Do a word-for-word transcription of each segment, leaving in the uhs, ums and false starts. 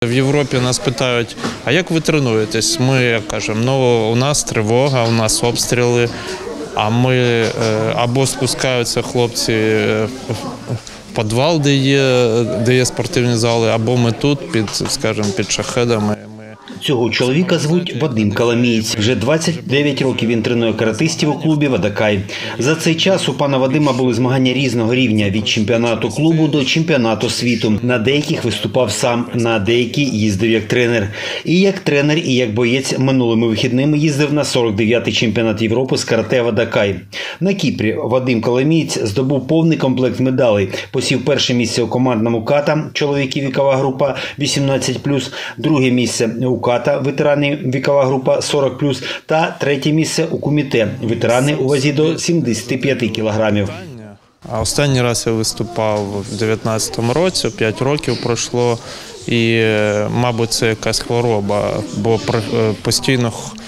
В Європі нас питають, а як ви тренуєтесь? Ми кажемо, ну у нас тривога, у нас обстріли, а ми або спускаються хлопці в підвал, де є, де є спортивні зали, або ми тут, під, скажімо, під шахедами. Цього чоловіка звуть Вадим Коломієць. Вже двадцять дев'ять років він тренує каратистів у клубі «Водокай». За цей час у пана Вадима були змагання різного рівня – від чемпіонату клубу до чемпіонату світу. На деяких виступав сам, на деякі їздив як тренер. І як тренер, і як боєць минулими вихідними їздив на сорок дев'ятий чемпіонат Європи з карате «Водокай». На Кіпрі Вадим Коломієць здобув повний комплект медалей. Посів перше місце у командному ката, чоловіків вікова група вісімнадцять плюс, друге місце у ката, ветерани вікова група сорок плюс, та третє місце у куміте, ветерани у вазі до сімдесят п'ять кілограмів. А останній раз я виступав у дев'ятнадцятому році, п'ять років пройшло, і, мабуть, це якась хвороба, бо постійно,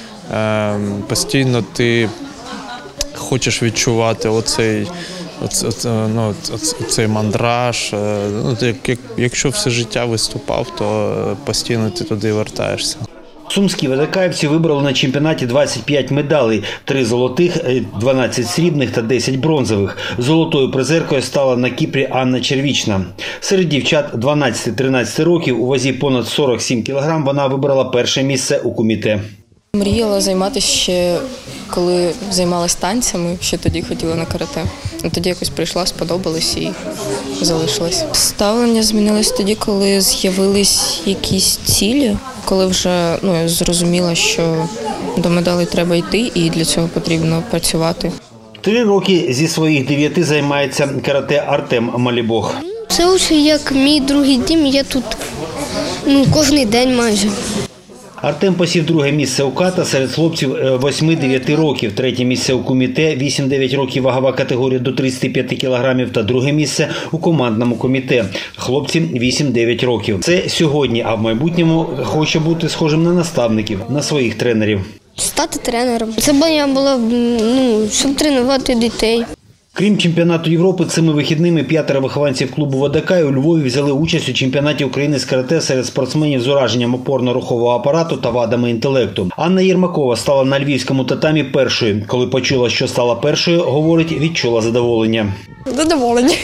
постійно ти хочеш відчувати оцей, оце, ну, цей мандраж. Ну, якщо все життя виступав, то постійно ти туди вертаєшся. Сумські водокаївці вибрали на чемпіонаті двадцять п'ять медалей – три золотих, дванадцять срібних та десять бронзових. Золотою призеркою стала на Кіпрі Анна Червічна. Серед дівчат дванадцяти-тринадцяти років у вазі понад сорок сім кілограм вона вибрала перше місце у куміте. Мріяла займатися ще, коли займалася танцями, ще тоді хотіла на карате. Тоді якось прийшла, сподобалась і залишилась. Ставлення змінилось тоді, коли з'явились якісь цілі, коли вже ну, я зрозуміла, що до медалей треба йти і для цього потрібно працювати. Три роки зі своїх дев'яти займається карате Артем Малібог. Це вже як мій другий дім, я тут ну, кожен день майже. Артем посів друге місце у ката серед хлопців восьми-дев'яти років, третє місце у куміте, вісім-дев'ять років вагова категорія до тридцяти п'яти кілограмів та друге місце у командному коміте. Хлопці вісім-дев'ять років. Це сьогодні, а в майбутньому хоче бути схожим на наставників, на своїх тренерів. Стати тренером. Це б була, ну, щоб тренувати дітей. Крім чемпіонату Європи, цими вихідними п'ятеро вихованців клубу «Водокай» у Львові взяли участь у чемпіонаті України з карате серед спортсменів з ураженням опорно-рухового апарату та вадами інтелекту. Анна Єрмакова стала на львівському татамі першою. Коли почула, що стала першою, говорить, відчула задоволення. Задоволення.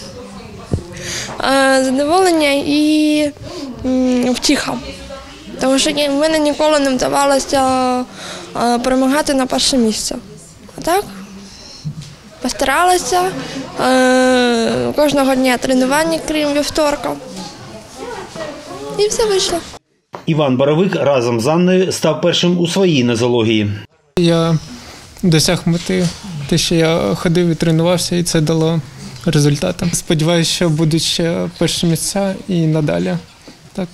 Задоволення і втіха. Тому що в мене ніколи не вдавалося перемагати на перше місце. А так? Постаралася, е, кожного дня тренування, крім вівторка. І все вийшло. Іван Боровик разом з Анною став першим у своїй нозології. Я досяг мети, те, що я ходив і тренувався, і це дало результати. Сподіваюся, що будуть ще перші місця і надалі. Так.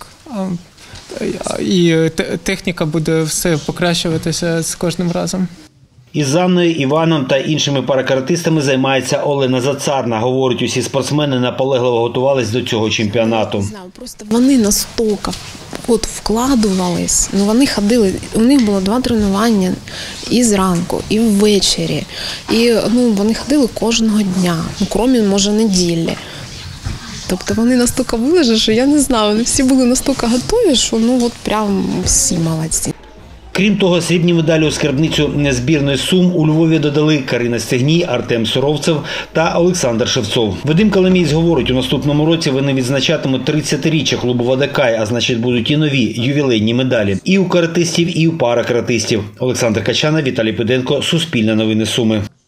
І техніка буде все покращуватися з кожним разом. Із Анною, Іваном та іншими паракаратистами займається Олена Зацарна. Говорить, усі спортсмени наполегливо готувалися до цього чемпіонату. Просто вони настільки от вкладувались. Ну, вони ходили, у них було два тренування і зранку, і ввечері. І ну, вони ходили кожного дня, ну, крім, може, неділі. Тобто вони настільки вилежали, що я не знаю, вони всі були настільки готові, що ну от прям всі молодці. Крім того, срібні медалі у скарбницю збірної Сум у Львові додали Карина Стегній, Артем Суровцев та Олександр Шевцов. Вадим Коломієць говорить, у наступному році вони відзначатимуть тридцятиріччя клубу «Водокай», а значить будуть і нові ювілейні медалі. І у каратистів, і у паракаратистів. Олександр Качана, Віталій Пиденко, Суспільне новини Суми.